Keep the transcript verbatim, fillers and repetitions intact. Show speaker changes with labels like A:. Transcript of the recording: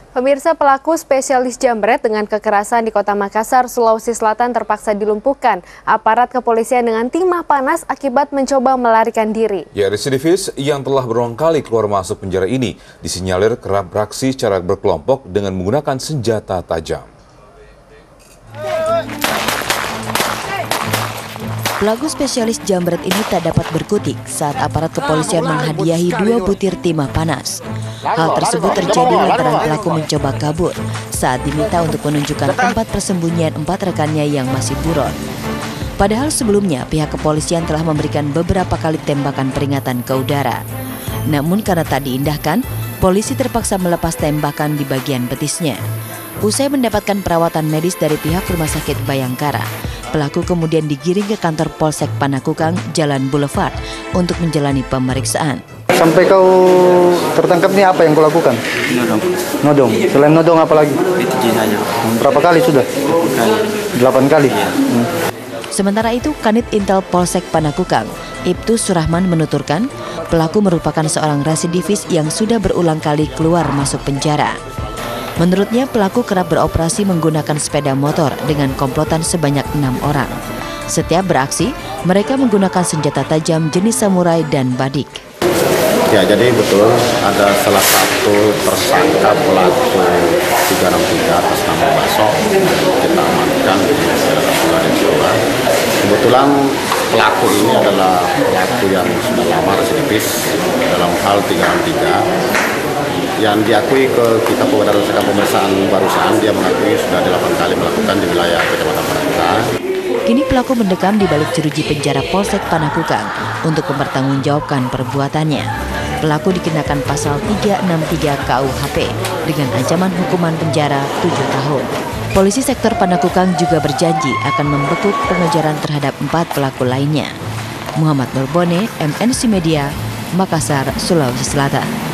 A: Pemirsa, pelaku spesialis jambret dengan kekerasan di Kota Makassar, Sulawesi Selatan terpaksa dilumpuhkan aparat kepolisian dengan timah panas akibat mencoba melarikan diri.
B: Ya, residivis yang telah berulang kali keluar masuk penjara ini disinyalir kerap beraksi secara berkelompok dengan menggunakan senjata tajam.
C: Pelaku spesialis jambret ini tak dapat berkutik saat aparat kepolisian menghadiahi dua butir timah panas. Hal tersebut terjadi lantaran pelaku mencoba kabur saat diminta untuk menunjukkan tempat persembunyian empat rekannya yang masih buron. Padahal sebelumnya pihak kepolisian telah memberikan beberapa kali tembakan peringatan ke udara. Namun karena tak diindahkan, polisi terpaksa melepas tembakan di bagian betisnya. Usai mendapatkan perawatan medis dari pihak Rumah Sakit Bayangkara, pelaku kemudian digiring ke kantor Polsek Panakukang, Jalan Boulevard untuk menjalani pemeriksaan.
D: Sampai kau tertangkap nih, apa yang kau lakukan?
E: Nodong.
D: Nodong. Selain nodong apa lagi?
E: Itu jenazah.
D: Berapa kali sudah?
E: Kali.
D: Delapan kali.
E: Ya.
D: Hmm.
C: Sementara itu, Kanit Intel Polsek Panakukang, Ibtu Surahman menuturkan, pelaku merupakan seorang residivis yang sudah berulang kali keluar masuk penjara. Menurutnya, pelaku kerap beroperasi menggunakan sepeda motor dengan komplotan sebanyak enam orang. Setiap beraksi, mereka menggunakan senjata tajam jenis samurai dan badik.
F: Ya, jadi betul ada salah satu tersangka pelaku tiga enam tiga atas nama Baso kita amankan di Polres Jawa. Kebetulan pelaku ini adalah pelaku yang sudah lama residivis dalam hal tiga enam tiga. Yang diakui ke kita berdasarkan pemeriksaan barusan, dia mengakui sudah delapan kali melakukan di wilayah Kecamatan Panakukang.
C: Kini pelaku mendekam di balik jeruji penjara Polsek Panakukang untuk mempertanggungjawabkan perbuatannya. Pelaku dikenakan pasal tiga enam tiga K U H P dengan ancaman hukuman penjara tujuh tahun. Polisi sektor Panakukang juga berjanji akan membekuk pengejaran terhadap empat pelaku lainnya. Muhammad Nurbone, M N C Media, Makassar, Sulawesi Selatan.